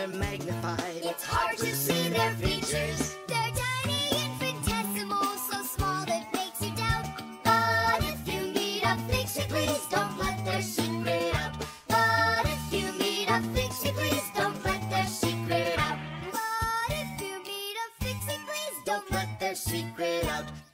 they're magnified. It's hard to see their features. They're tiny, infinitesimal, so small it makes you doubt. But if you meet a Fixie, please don't let their secret out. But if you meet a Fixie, please don't let their secret out. But if you meet a Fixie, please don't let their secret out.